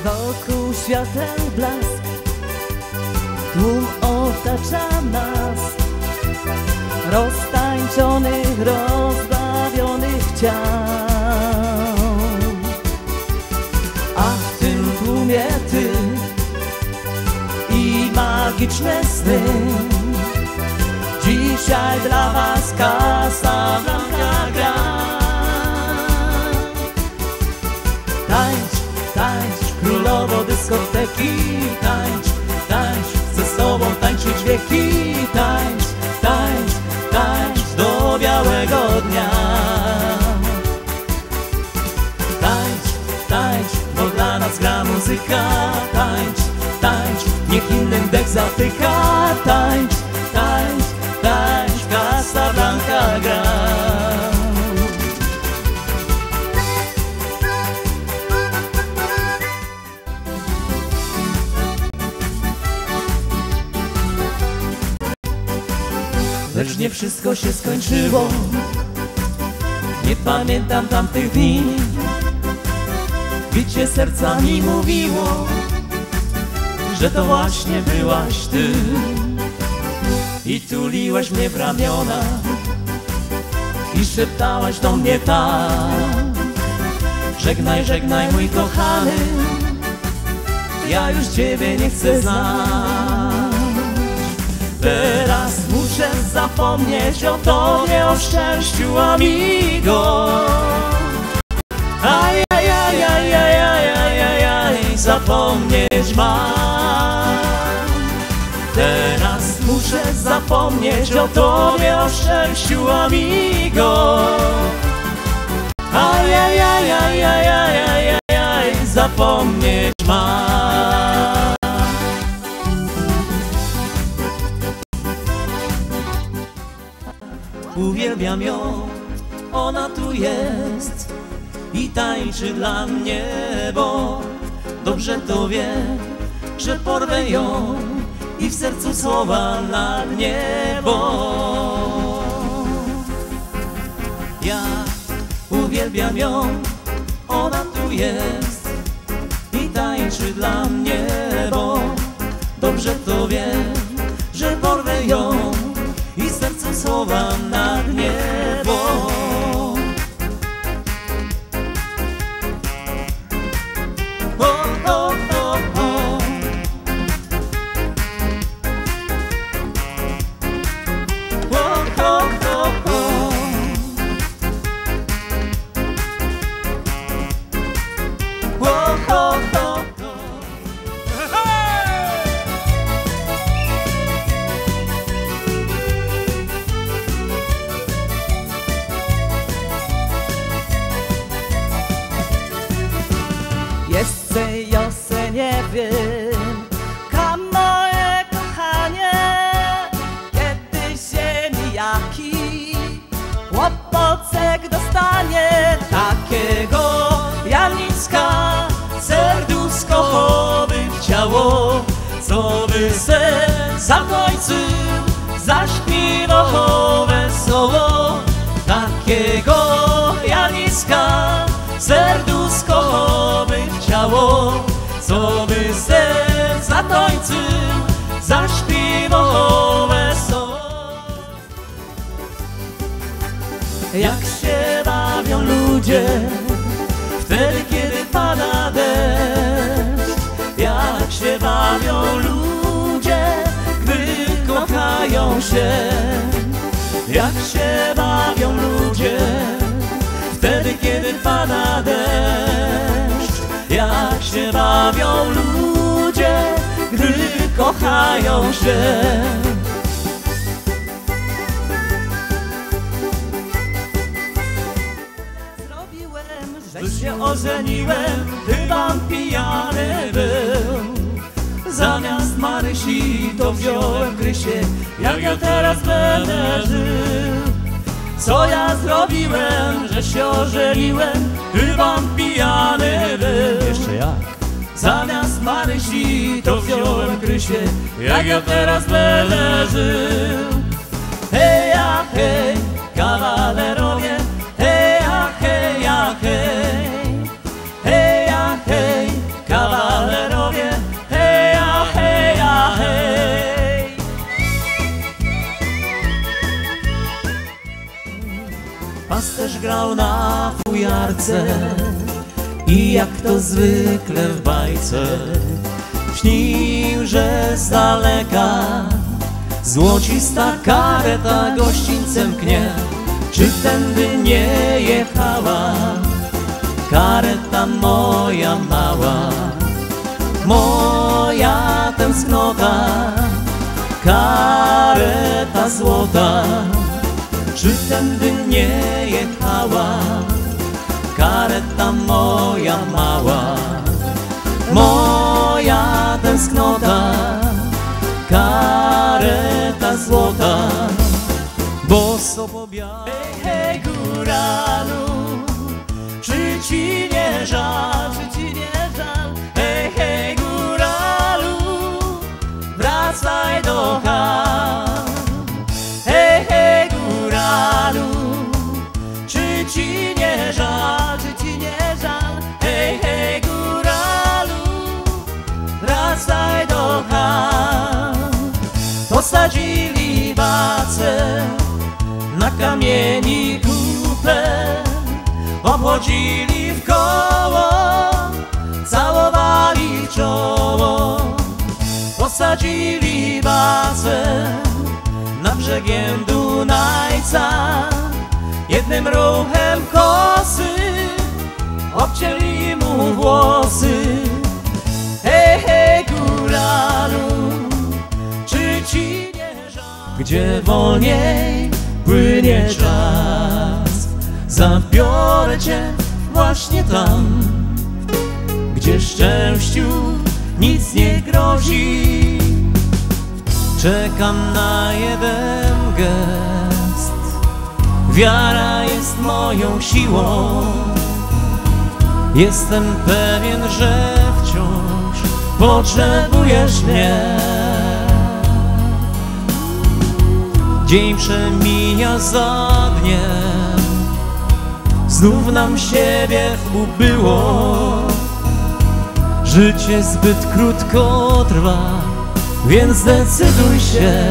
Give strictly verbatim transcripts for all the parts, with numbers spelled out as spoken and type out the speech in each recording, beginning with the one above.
Wokół świateł blask, tłum otacza nas, roztańczonych, rozbawionych ciał. A w tym tłumie ty i magiczne sny. Dzisiaj dla was Casablanca gra. Tańcz, tańcz, królowo dyskoteki, tańcz, tańcz, ze sobą tańczyć wieki, tańcz, tańcz, tańcz do białego dnia. Tańcz, tańcz, bo dla nas gra muzyka, tańcz, tańcz, niech innym dech zatyka, tańcz, tańcz, tańcz, Casablanca gra. Lecz nie wszystko się skończyło, nie pamiętam tamtych dni. Bicie serca mi mówiło, że to właśnie byłaś ty. I tuliłaś mnie w ramiona i szeptałaś do mnie tak: żegnaj, żegnaj mój kochany, ja już ciebie nie chcę znać. Teraz muszę zapomnieć o tobie, o szczęściu, amigo. Ajajajajajajajaj, zapomnieć mam. Teraz muszę zapomnieć o tobie, o szczęściu, amigo. Ajajajajajajajaj, zapomnieć mam. Uwielbiam ją, ona tu jest i tańczy dla mnie, bo dobrze to wie, że porwę ją i w sercu słowa na niebo. Ja uwielbiam ją, ona tu jest i tańczy dla mnie, bo dobrze to wie, że porwę ją i w sercu słowa na niebo. Jeszcze Jose nie wiem, ka moje kochanie, kiedy ziemniaki łopocek dostanie. Takiego Janicka serduszko chowy chciało, co by se zatańczył, zaśpiewał wesoło. Takiego Janicka serduszko chowy chciało, co by se zatańczył, zaśpiewał wesoło. Jak się bawią ludzie wtedy, kiedy pada deszcz, jak się bawią ludzie, gdy kochają się, jak się bawią ludzie wtedy, kiedy pada deszcz, jak się bawią ludzie, gdy kochają się. Zrobiłem, że się ożeniłem, chyba pijany był. Zamiast Marysi to wziąłem Krysię, jak ja teraz będę żył. Co ja zrobiłem, że się ożeniłem, chyba pijany był. Jeszcze jak? Zamiast Marysi to wziąłem Krysię, jak ja teraz będę żył. Hej, ja, hej, kawalerowie, hej, ja, hej, ja, hej, hej, ja, hej, kawalerowie. grał na fujarce i jak to zwykle w bajce śnił, że z daleka złocista kareta gościńcem pchnie. Czy tędy nie jechała kareta moja mała, moja tęsknota, kareta złota? Czy tędy nie jechała kareta moja mała, moja tęsknota, kareta złota? Bo sobobiała. Hej, hej, góralu, czy ci nie żal, czy ci nie żal? Hej, hej, góralu, wracaj do chat. Hej, hej, góralu, czy ci nie żal, czy ci nie żal? Hej, hej, góralu, wracaj do chat. Posadzili bacę na kamieni kupę, obchodzili w koło, całowali czoło. Posadzili bazę na brzegiem Dunajca, jednym ruchem kosy obcięli mu włosy. Hej, hej, góralu, czy ci nie żal? Gdzie wolniej płynie czas, zabiorę cię właśnie tam, gdzie szczęściu nic nie grozi. Czekam na jeden gest, wiara jest moją siłą. Jestem pewien, że wciąż potrzebujesz mnie. Dzień przemija za dniem, znów nam siebie ubyło. Życie zbyt krótko trwa, więc zdecyduj się.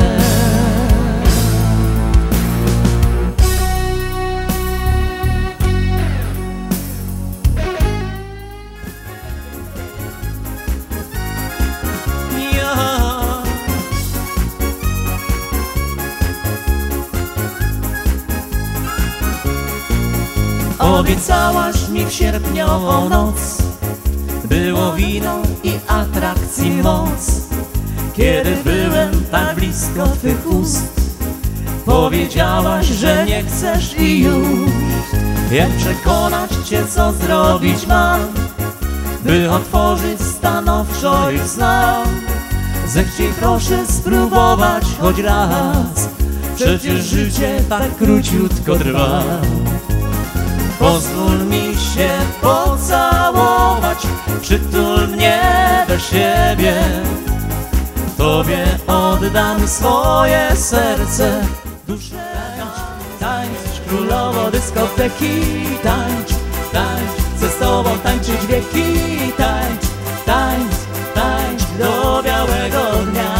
Obiecałaś mi w sierpniową noc, było wino i atrakcji moc. Kiedy byłem tak blisko twych ust, powiedziałaś, że nie chcesz i już. Jak przekonać cię, co zrobić mam, by otworzyć stanowczo ich znam? Zechciej proszę spróbować choć raz, przecież życie tak króciutko trwa. Pozwól mi się pocałować, przytul mnie do siebie. Tobie oddam swoje serce, duszę. Tańcz, tańcz, królowo dyskoteki, tańcz, tańcz, chcę z tobą tańczyć wieki. Tańcz, tańcz, tańcz do białego dnia.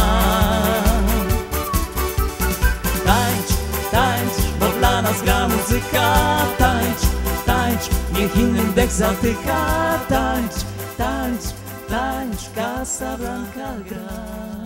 Tańcz, tańcz, bo dla nas gra muzyka. Tańcz, tańcz, niech innym dech zatyka. Tańcz, tańcz, tańcz, Casablanca gra.